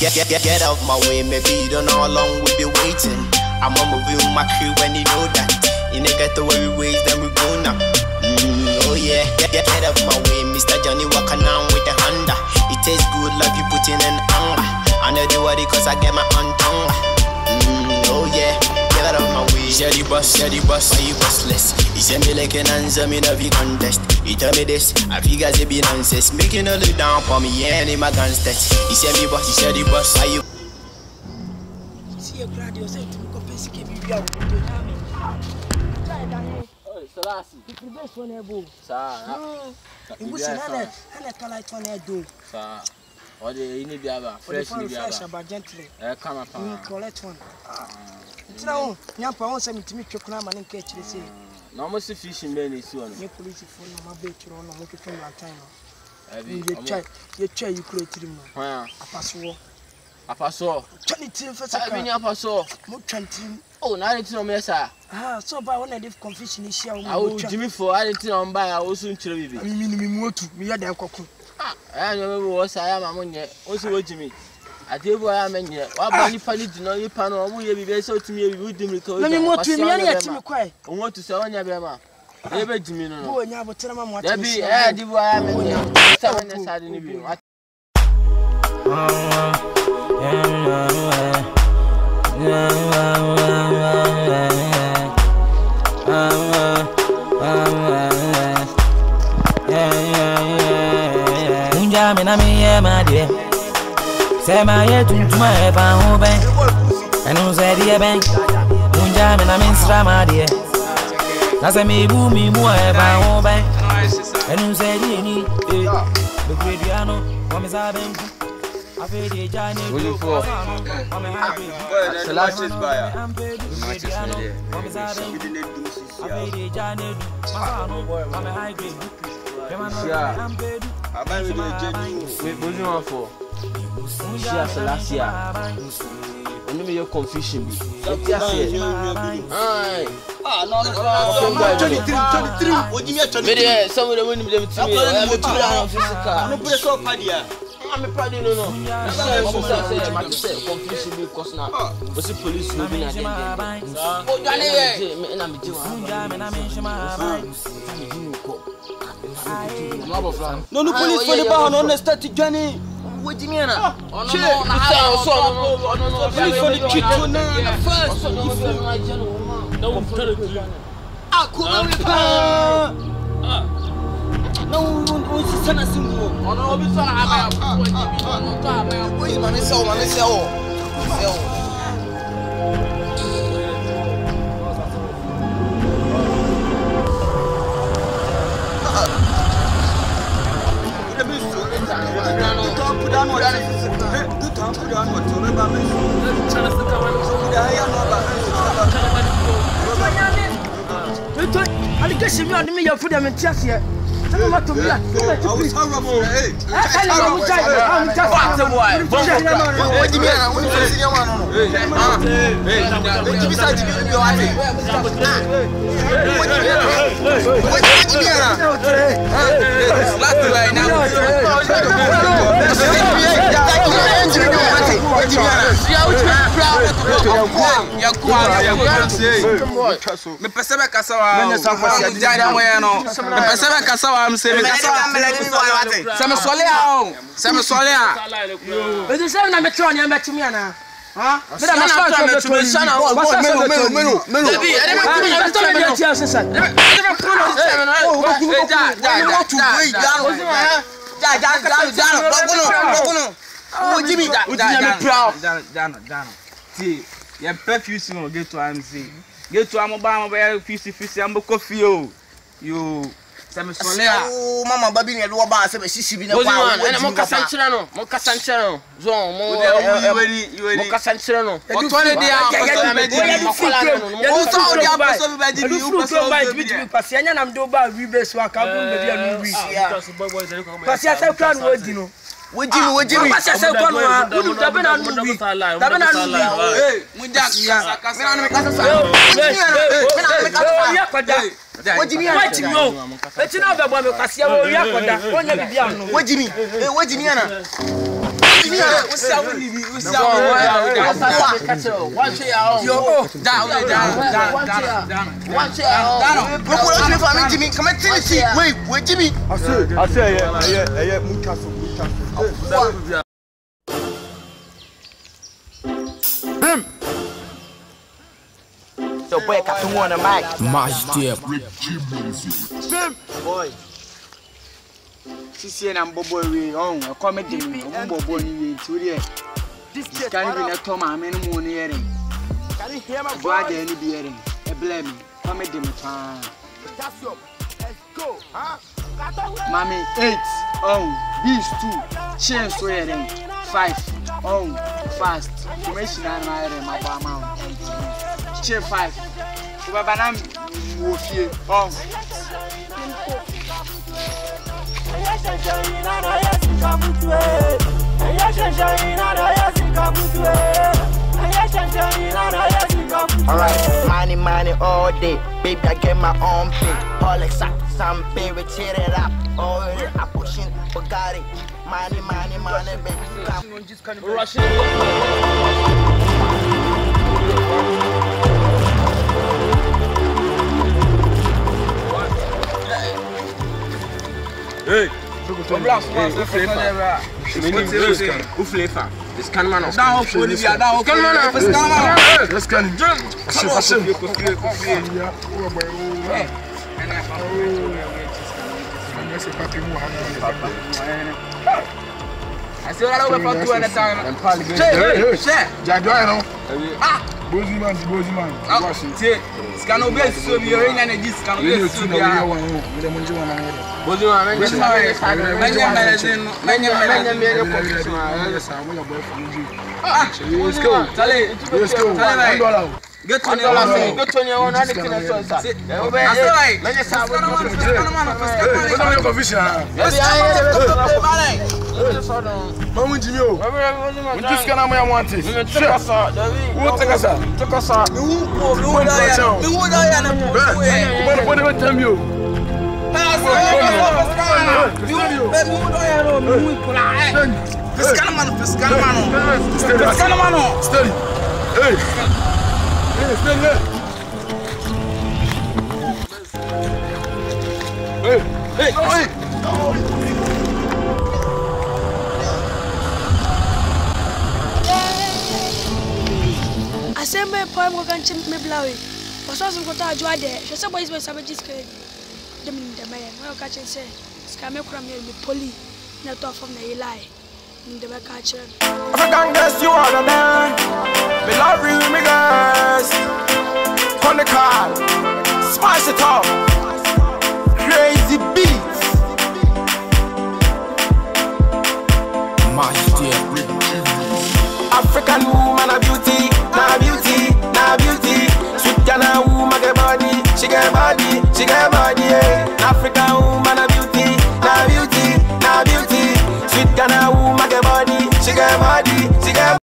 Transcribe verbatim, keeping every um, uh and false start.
Get, get, get, get out my way, maybe you don't know how long we'll be waiting. I'm on my way with my crew when you know that. In the ghetto where we raise, then we go now. Mm, oh yeah, get, get, get out my way, Mister Johnny walking on with the Honda. It tastes good like you put in an anger. I know the worry cause I get my own tongue. Mm, oh yeah, get out of my way. Shady boss, shady boss, why you bustless? He send me like an answer, me no be contest. He tell me this, I figure it be nonsense. Making a look down for me, yeah, in my gun stats. He send me boss, he shady boss, why you? See your grad yourself to look up and see if you are. Oh, Selassie. The best one ever. Sir. You wish I had a color one I do. Sir. Or the any biaba, fresh biaba. But gently. Eh, come up. You collect one. Now, Yampa wants me to meet your clam and catch the sea. No more fishing men is soon. You police phone my bait on a motor from your time. You check, you check, you create him. Ah, a password. A password. twenty team for second. I password. twenty. Oh, now it's no mess. Ah, so by one of the confusion is here. I will Jimmy for I didn't on by. I will soon tell you. I mean, me more to me at the cocoon. Ah, I remember what I am among you. Also, what Jimmy. I tell you, I am in here. What about you? Funny to know your panel. Will you be so to me? You would record. Let me more to me. I to me quiet. I want to say on your bema. Never Jimmy. No, and you have a tell them what to be. I do. I am in here. Seven inside in the view. Munja me na me ye ma de. Say my ye to my fa ho ben. Enu say de ben. Munja me na me stra ma de. Na say me bu mi mu e fa ho ben. Enu say de ni eh. The grediano, come sa ben. Afedi jani. What you for? Selassie buyer. Afedi jani. Masano, I'm a high grade. Yeah. I buy with the Jenny. Wait, what do you want for? Shia Selassie. And maybe your confusion be. Aye. Ah, no, no, twenty-three, twenty-three. What do you mean, twenty-three? Some of the money them to me. I'm a I'm a put a soap party. I'm a party, no, no. I'm say confusion because now. What's the police will be at the end? Oh, Johnny, and I'm a Jew. No, no police for the bar on the static Johnny. What do you mean? Oh, no, no, no, no, police for the trick to now first. No, I'm telling you. Ah, come on, no, we see sana simu. Oh no, we saw how I am. Wait, man, it's all, man, it's all. It's all. I guess you want me your food and just yet. Tell me what to me. I was horrible. Hey, I know which I'm just what the boy. What do you mean? What do you see your man? Hey, hey, what do you say to me? What do you mean? What do you mean? Last right now. Me percebe caçava, me percebe caçava, me percebe caçava. Se me solea, se me solea. Eu disse na metro, na metro minha na. Ah? Mira, mas fala que eu tô pensando, menu, menu, menu, menu. Debi, ele vai comer, ele tá me tia, você sabe. Ele vai comer, já, já, já. Já, já, já, já, logo não, logo não. O Jimmy, o Jimmy me proud. Já, já, já. See, you perfuse no get to am say. Get to am ba am ba fifty fifty am coffee yo. You say me sole a. Oh mama baby ne do ba say me sisi bi ne kwa. Ena mo kasanchira no, mo kasanchira no. Zo mo you ready, you ready. Mo kasanchira no. O to ne dia am me di makola no. O to dia am so be di bi o so be di bi pasi anya nam do ba wi be so aka bu be dia no wi. Pasi asa kwa no odi no. What Jimmy, what Jimmy? Pasi asa kwa no a. Udu da be na no wi. Da be na no wi. Hey, mu jack. Me na me kasa sa. Me na me kasa sa. What Jimmy? What Jimmy? Let's not have a Cassia or Yakoda. One of the What Jimmy? What Jimmy? What's up with you? What's up? One chair. Down, down, down, down, down. One chair. Down. Look what I'm doing, Jimmy. Come and tell me. Wait, wait, Jimmy. I say, I say, yeah, yeah, yeah, Mukaso, Mukaso. Bim. So boy, Captain One of Mike. Master. Bim. Boy. Sisi na mbobo we on a comedy me mbobo ni we turi e this can be na to ma me no mo ne yere can you hear my voice dey ni bi yere e blame me comedy me pa let's go huh mami eight on these two change so yere five on fast information na na yere ma ba ma change five so baba na wo fie on Alright, money, money all day. Baby, I get my own pay. Polish, some baby, tear it up. Oh, I'm pushing Bugatti. Money, money, money, baby. Come. Russian. Hey, who flavor? This can man of down for the down down can man of down let's can jump passe I see all over for two at a time. Hey, hey, Jaguar no. Ah, Bozy man, Bozy man. Watch it. Scan over so we are in energy scan over so we are. Bozy man, men say men men men men men men ah, let's go. Tale, let's go. one dollar. Get to your one, get to your one hundred kilo so sir. I say like, men say we go to the man, we don't have official. Yes, I Mamu Jimmy o. We just kana mo ya want it. Take us out. Who take us out? Take us out. Who who who da ya? Who da ya na mo. But what do tell you? Pass. You who da ya no mu kula. Fiscal man, fiscal man. Fiscal man. Steady. Hey. Hey, steady. Hey. Hey. Hey. I said my poem go can chimp me blowy. Was also got a joy there. She said boys were savages credit. The mean the man. Well catch and say, Scammer cram here with poly, not off from the lie. In the back catcher. African girls, you are the man. Me love you, me girls. On the car, smash it up. Crazy beats. Master. African woman a beauty, na beauty, na beauty. Sweet Ghana woman get body, she get body, she get body. Yeah. African woman a beauty, na beauty, na beauty. Sweet Ghana woman get body, she get body, she get.